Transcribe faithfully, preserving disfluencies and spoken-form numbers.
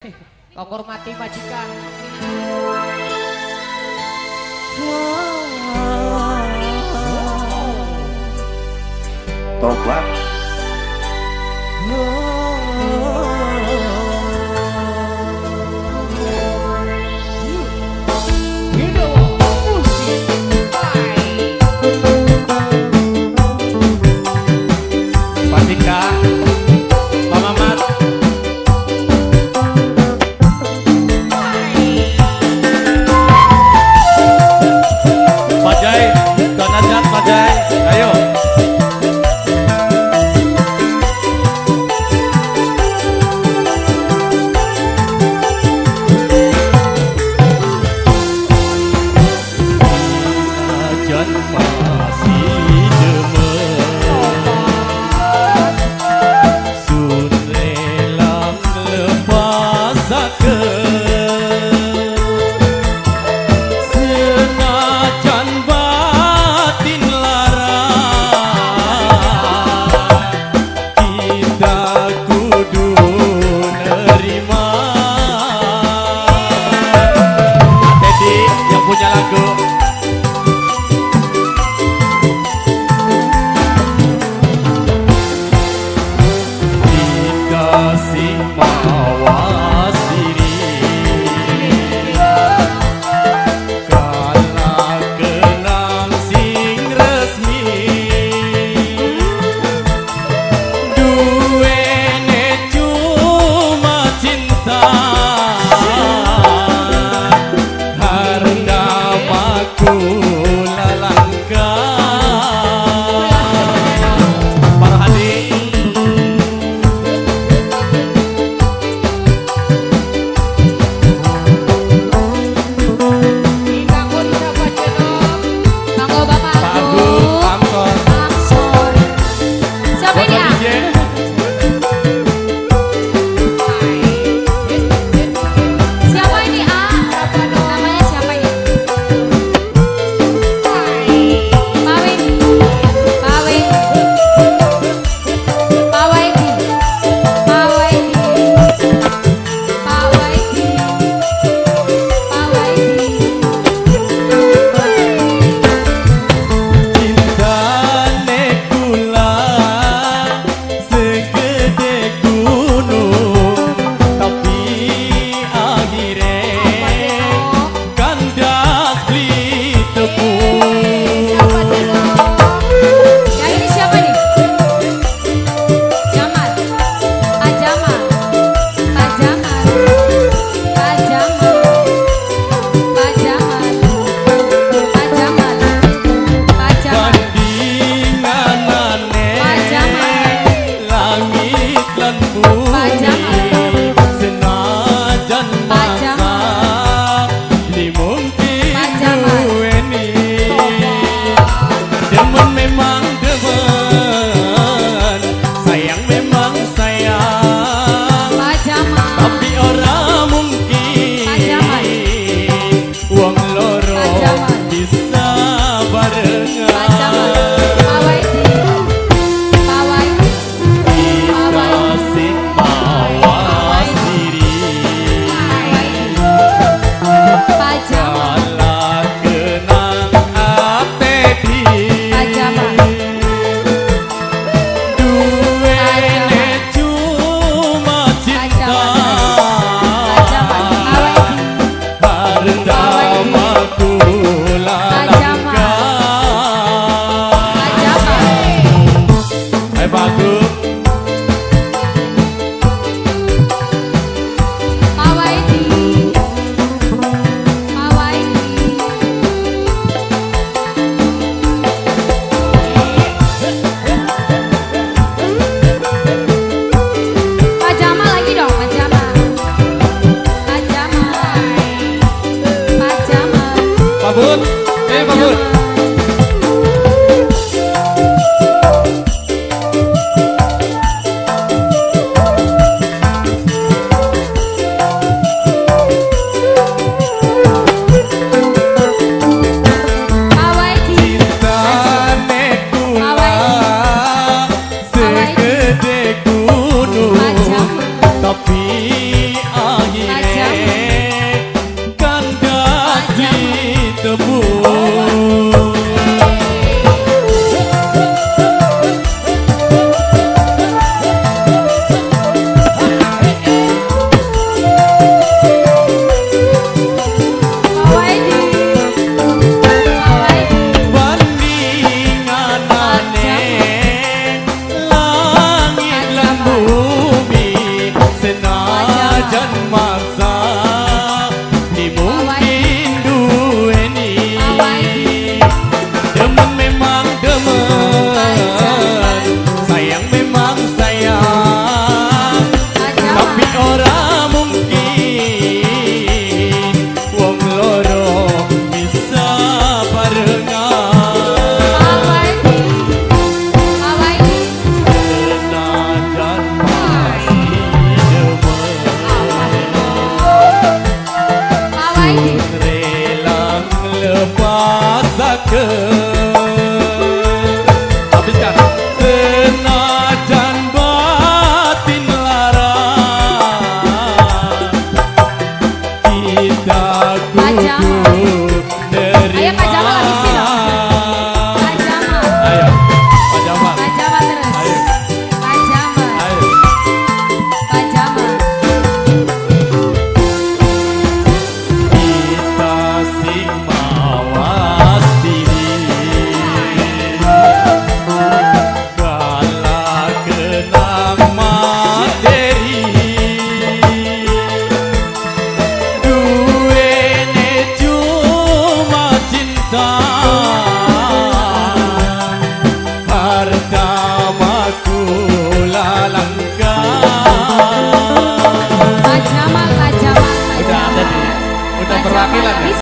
Kau hormati majikan. Tobat. Tapi akhir dan maksa dimungkin duweni demen memang demen sayang memang sayang tapi ora mungkin wong loro bisa barengan senajan masih demen rela lepaskan habiskan senajan batin lara kita kudu nerima. Ayo Pak Jamal Pak Jamal terus. Ayo. Pak Jamal. Ayo. Pak Jamal. Kita sing mawas diri kala kenang materi duwene cuma cinta harta makula langkah. Pak Jamal, Pak Jamal, Pak Udah ada Jamal. nih, udah Pak perwakilan Jamal. ya?